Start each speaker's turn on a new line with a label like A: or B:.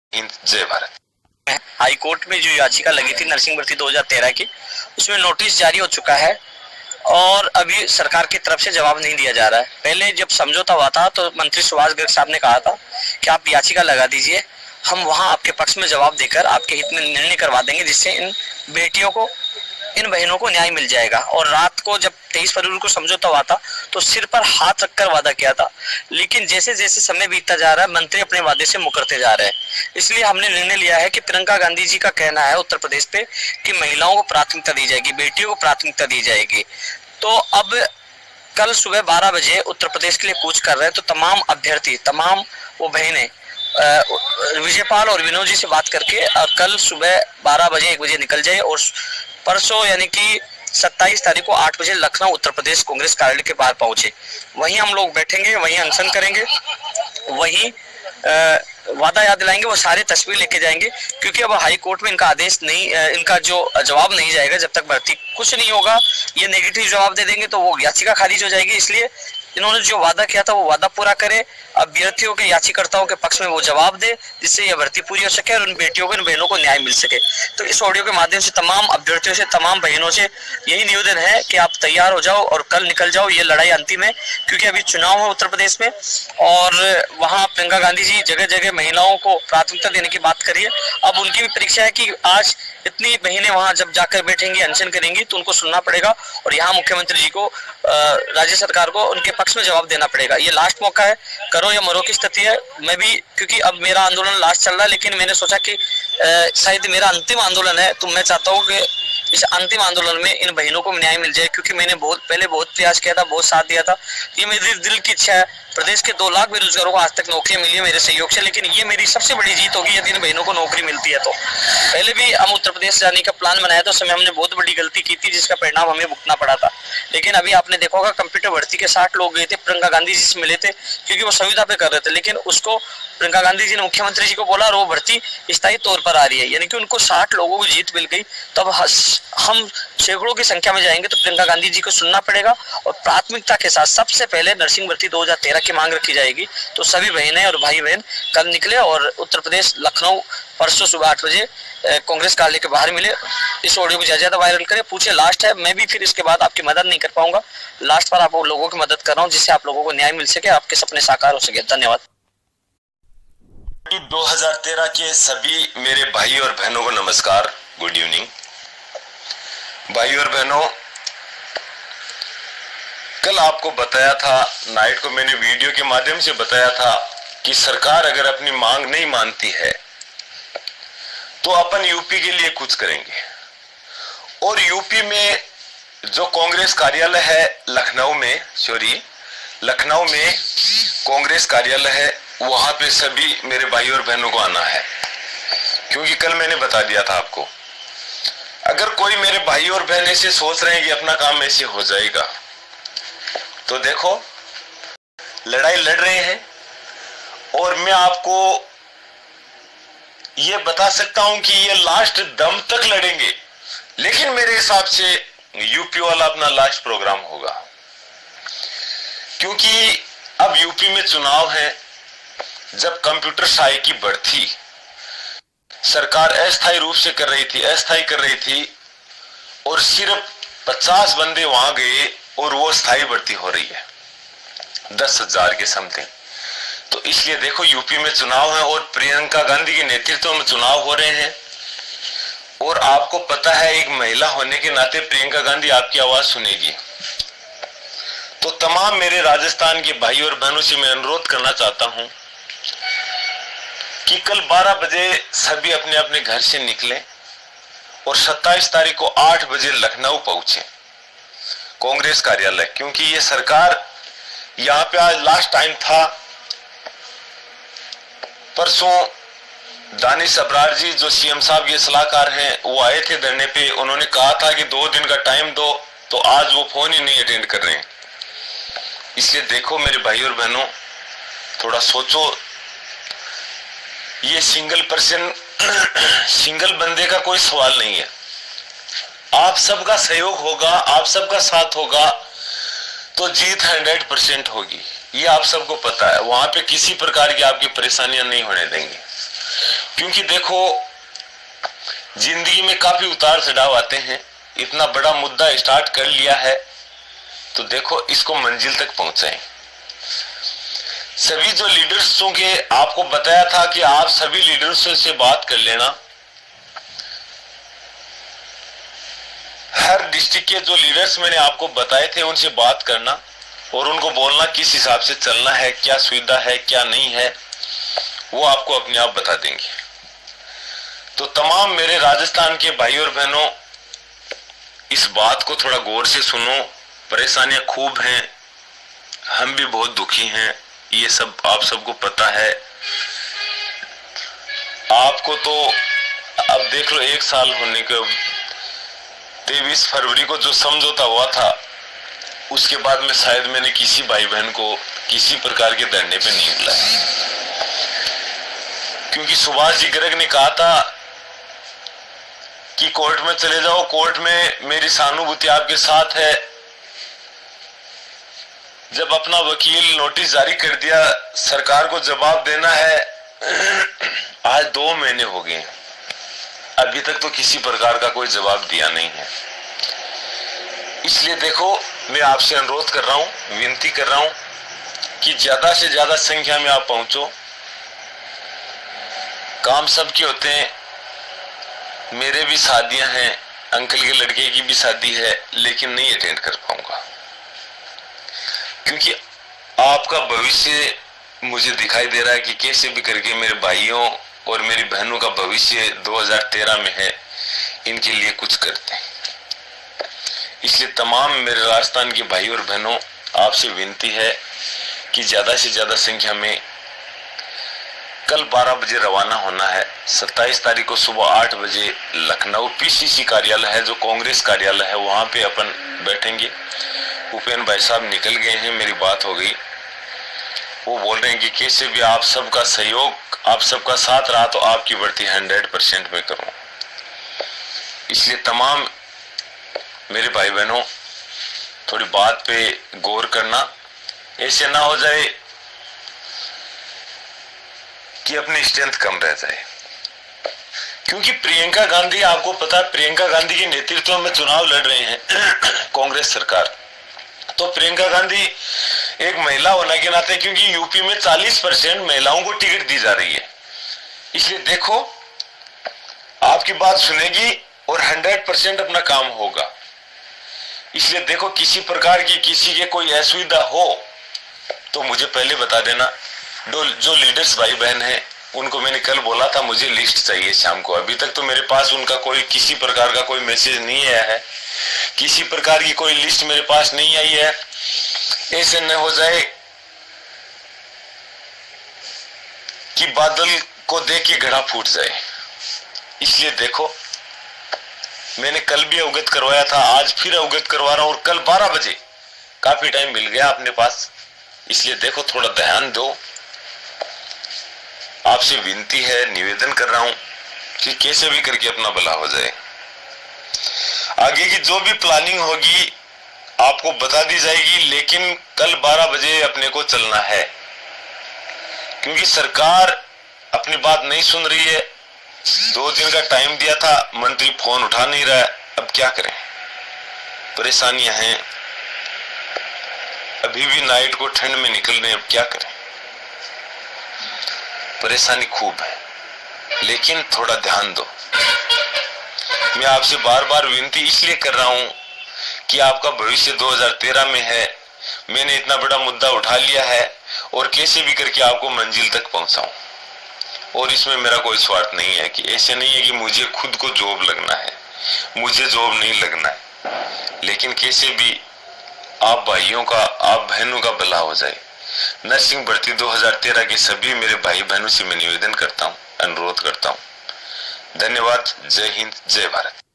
A: जय Bharat.
B: High court में जो याचिका लगी थी नर्सिंग भर्ती 2013 की, उसमें नोटिस जारी हो चुका है और अभी सरकार की तरफ से जवाब नहीं दिया जा रहा है। पहले जब समझौता हुआ था तो मंत्री सुभाष गर्ग साहब ने कहा था कि आप याचिका लगा दीजिए, हम वहां आपके पक्ष में जवाब देकर आपके हित में निर्णय करवा देंगे, जिससे इन बेटियों को, इन बहनों को न्याय मिल जाएगा। और रात को जब 23 फरवरी को समझौता हुआ था तो सिर पर हाथ रखकर वादा किया था, लेकिन जैसे जैसे समय बीतता जा रहा है मंत्री अपने वादे से मुकरते जा रहे हैं। इसलिए हमने निर्णय लिया है कि प्रियंका गांधी जी का कहना है उत्तर प्रदेश पे कि महिलाओं को प्राथमिकता दी जाएगी, बेटियों को प्राथमिकता दी जाएगी। तो अब कल सुबह 12 बजे उत्तर प्रदेश के लिए कूच कर रहे हैं, तो तमाम अभ्यर्थी, तमाम वो बहनें विजयपाल और विनोद जी से बात करके कल सुबह 12 बजे 1 बजे निकल जाए और परसों यानी कि 27 तारीख को 8 बजे लखनऊ उत्तर प्रदेश कांग्रेस कार्यालय के बाहर पहुंचे। वहीं हम लोग बैठेंगे, वहीं अनशन करेंगे, वहीं वादा याद दिलाएंगे, वो सारे तस्वीर लेके जाएंगे, क्योंकि अब हाई कोर्ट में इनका आदेश नहीं, इनका जो जवाब नहीं जाएगा जब तक भर्ती कुछ नहीं होगा। ये नेगेटिव जवाब दे देंगे तो वो याचिका खारिज हो जाएगी। इसलिए इन्होंने जो वादा किया था वो वादा पूरा करे, अभ्यर्थियों के, याचिकाकर्ताओं के पक्ष में वो जवाब दे, जिससे यह भर्ती पूरी हो सके और उन बेटियों को, इन बहनों को न्याय मिल सके। तो इस ऑडियो के माध्यम से तमाम अभ्यर्थियों से, तमाम बहनों से यही निवेदन है कि आप तैयार हो जाओ और कल निकल जाओ। ये लड़ाई अंतिम है, क्योंकि अभी चुनाव है उत्तर प्रदेश में और वहाँ प्रियंका गांधी जी जगह जगह महिलाओं को प्राथमिकता देने की बात करिए। अब उनकी भी परीक्षा है कि आज इतनी बहनें वहां जब जाकर बैठेंगी, अनशन करेंगी, तो उनको सुनना पड़ेगा और यहाँ मुख्यमंत्री जी को, राज्य सरकार को उनके पक्ष में जवाब देना पड़ेगा। ये लास्ट मौका है, करो या मरो की स्थिति है। मैं भी, क्योंकि अब मेरा आंदोलन लास्ट चल रहा है, लेकिन मैंने सोचा कि शायद मेरा अंतिम आंदोलन है, तो मैं चाहता हूँ कि इस अंतिम आंदोलन में इन बहनों को न्याय मिल जाए, क्योंकि मैंने बहुत प्रयास किया था, बहुत साथ दिया था। ये मेरी दिल की इच्छा है। प्रदेश के 2 लाख बेरोजगारों को आज तक नौकरियां मिली है मेरे सहयोग से, लेकिन ये मेरी सबसे बड़ी जीत होगी यदि इन बहनों को नौकरी मिलती है। तो पहले भी हम उत्तर प्रदेश जाने का प्लान बनाया था, उस समय हमने बहुत बड़ी गलती की थी, जिसका परिणाम हमें भुगतना पड़ा था। लेकिन अभी आपने देखा होगा कंप्यूटर भर्ती के 60 लोग गए थे, प्रियंका गांधी जी से मिले थे, क्योंकि वो संविदा पे कर रहे थे, लेकिन उसको प्रियंका गांधी जी ने मुख्यमंत्री जी को बोला और वो भर्ती स्थायी तौर पर आ रही है, यानी कि उनको 60 लोगों को जीत मिल गई। तब हम सैकड़ों की संख्या में जाएंगे तो प्रियंका गांधी जी को सुनना पड़ेगा और प्राथमिकता के साथ सबसे पहले नर्सिंग भर्ती 2013 की मांग रखी जाएगी। तो सभी बहनें और भाई बहन कल निकले और उत्तर प्रदेश लखनऊ परसों सुबह 8 बजे कांग्रेस कार्यालय के बाहर मिले। इस ऑडियो को ज्यादा वायरल करें, पूछे। लास्ट है, मैं भी फिर इसके बाद आपकी मदद नहीं कर पाऊंगा। लास्ट पर आप लोगों की मदद कर रहा हूँ, जिससे आप लोगों को न्याय मिल सके, आपके सपने साकार हो सके। धन्यवाद।
A: 2013 के सभी मेरे भाई और बहनों को नमस्कार, गुड इवनिंग। भाई और बहनों, कल आपको बताया था, नाइट को मैंने वीडियो के माध्यम से बताया था कि सरकार अगर अपनी मांग नहीं मानती है तो अपन यूपी के लिए कुछ करेंगे। और यूपी में जो कांग्रेस कार्यालय है लखनऊ में कांग्रेस कार्यालय है, वहां पे सभी मेरे भाई और बहनों को आना है, क्योंकि कल मैंने बता दिया था आपको। अगर कोई मेरे भाई और बहन ऐसे सोच रहे हैं कि अपना काम ऐसे हो जाएगा, तो देखो लड़ाई लड़ रहे हैं और मैं आपको ये बता सकता हूं कि ये लास्ट दम तक लड़ेंगे, लेकिन मेरे हिसाब से यूपी वाला अपना लास्ट प्रोग्राम होगा, क्योंकि अब यूपी में चुनाव है। जब कंप्यूटर शाही की बढ़ती सरकार अस्थायी रूप से कर रही थी और सिर्फ 50 बंदे वहां गए और वो स्थायी भर्ती हो रही है 10,000 के समथिंग। तो इसलिए देखो यूपी में चुनाव है और प्रियंका गांधी के नेतृत्व में चुनाव हो रहे हैं, और आपको पता है एक महिला होने के नाते प्रियंका गांधी आपकी आवाज सुनेगी। तो तमाम मेरे राजस्थान के भाई और बहनों से मैं अनुरोध करना चाहता हूं कि कल 12 बजे सभी अपने अपने घर से निकले और 27 तारीख को 8 बजे लखनऊ पहुंचे कांग्रेस कार्यालय, क्योंकि ये सरकार यहां पे आज लास्ट टाइम था। परसों दानिश अबरार जी जो सीएम साहब के सलाहकार हैं वो आए थे धरने पे, उन्होंने कहा था कि 2 दिन का टाइम दो, तो आज वो फोन ही नहीं अटेंड कर रहे हैं। इसलिए देखो मेरे भाई और बहनों, थोड़ा सोचो, ये सिंगल बंदे का कोई सवाल नहीं है। आप सबका सहयोग होगा, आप सबका साथ होगा तो जीत 100% होगी, ये आप सबको पता है। वहां पे किसी प्रकार की आपकी परेशानियां नहीं होने देंगे, क्योंकि देखो, जिंदगी में काफी उतार चढ़ाव आते हैं। इतना बड़ा मुद्दा स्टार्ट कर लिया है तो देखो इसको मंजिल तक पहुंचाएं। सभी जो लीडर्सों के आपको बताया था कि आप सभी लीडर्सों से बात कर लेना। हर डिस्ट्रिक्ट के जो लीडर्स मैंने आपको बताए थे उनसे बात करना और उनको बोलना किस हिसाब से चलना है, क्या सुविधा है क्या नहीं है, वो आपको अपने आप बता देंगे। तो तमाम मेरे राजस्थान के भाई और बहनों, इस बात को थोड़ा गौर से सुनो। परेशानियां खूब हैं, हम भी बहुत दुखी हैं, ये सब आप सबको पता है। आपको तो अब देख लो, 1 साल होने के 23 फरवरी को जो समझौता हुआ था उसके बाद में शायद मैंने किसी भाई बहन को किसी प्रकार के धरने पे नहीं बुलाया, क्योंकि सुभाष जी गर्ग ने कहा था कि कोर्ट में चले जाओ, कोर्ट में मेरी सहानुभूति आपके साथ है। जब अपना वकील नोटिस जारी कर दिया, सरकार को जवाब देना है, आज 2 महीने हो गए, अभी तक तो किसी प्रकार का कोई जवाब दिया नहीं है। इसलिए देखो, मैं आपसे अनुरोध कर रहा हूं, विनती कर रहा हूं कि ज्यादा से ज्यादा संख्या में आप पहुंचो। काम सबके होते हैं, मेरे भी शादियां हैं, अंकल के लड़के की भी शादी है, लेकिन नहीं अटेंड कर पाऊंगा क्योंकि आपका भविष्य मुझे दिखाई दे रहा है कि कैसे भी करके मेरे भाइयों और मेरी बहनों का भविष्य 2013 में है, इनके लिए कुछ करते हैं। इसलिए तमाम मेरे राजस्थान के भाई और बहनों, आपसे विनती है कि ज्यादा से ज्यादा संख्या में कल 12 बजे रवाना होना है। 27 तारीख को सुबह 8 बजे लखनऊ पीसीसी कार्यालय है, जो कांग्रेस कार्यालय है, वहां पे अपन बैठेंगे। उपेंद्र भाई साहब निकल गए हैं, मेरी बात हो गई। वो बोल रहे हैं कि कैसे भी आप सबका सहयोग, आप सबका साथ रहा तो आपकी भर्ती 100% में करूं। इसलिए तमाम मेरे भाई बहनों, थोड़ी बात पे गौर करना, ऐसे ना हो जाए कि अपनी स्ट्रेंथ कम रह जाए। क्योंकि प्रियंका गांधी, आपको पता है, प्रियंका गांधी के नेतृत्व में चुनाव लड़ रहे हैं कांग्रेस सरकार। तो प्रियंका गांधी एक महिला होने के नाते, क्योंकि यूपी में 40% महिलाओं को टिकट दी जा रही है, इसलिए देखो आपकी बात सुनेगी और 100% अपना काम होगा। इसलिए देखो, किसी प्रकार की किसी के कोई असुविधा हो तो मुझे पहले बता देना। जो लीडर्स भाई बहन हैं उनको मैंने कल बोला था मुझे लिस्ट चाहिए शाम को। अभी तक तो मेरे पास उनका कोई किसी प्रकार का कोई मैसेज नहीं आया है, किसी प्रकार की कोई लिस्ट मेरे पास नहीं आई है। ऐसे न हो जाए कि बादल को देख के घड़ा फूट जाए। इसलिए देखो, मैंने कल भी अवगत करवाया था, आज फिर अवगत करवा रहा हूं, और कल 12 बजे काफी टाइम मिल गया अपने पास। इसलिए देखो, थोड़ा ध्यान दो। आपसे विनती है, निवेदन कर रहा हूं कि कैसे भी करके अपना भला हो जाए। आगे की जो भी प्लानिंग होगी आपको बता दी जाएगी, लेकिन कल 12 बजे अपने को चलना है, क्योंकि सरकार अपनी बात नहीं सुन रही है। 2 दिन का टाइम दिया था, मंत्री फोन उठा नहीं रहा है। अब क्या करें, परेशानियां हैं। अभी भी नाइट को ठंड में निकल रहे हैं, अब क्या करें, परेशानी खूब है, लेकिन थोड़ा ध्यान दो। मैं आपसे बार बार विनती इसलिए कर रहा हूं कि आपका भविष्य 2013 में है। मैंने इतना बड़ा मुद्दा उठा लिया है और कैसे भी करके आपको मंजिल तक पहुंचाऊं, और इसमें मेरा कोई स्वार्थ नहीं है। कि ऐसे नहीं है कि मुझे खुद को जॉब लगना है, मुझे जॉब नहीं लगना है, लेकिन कैसे भी आप भाइयों का, आप बहनों का भला हो जाए। नर्सिंग भर्ती 2013 के सभी मेरे भाई बहनों से मैं निवेदन करता हूं, अनुरोध करता हूं। धन्यवाद। जय हिंद, जय भारत।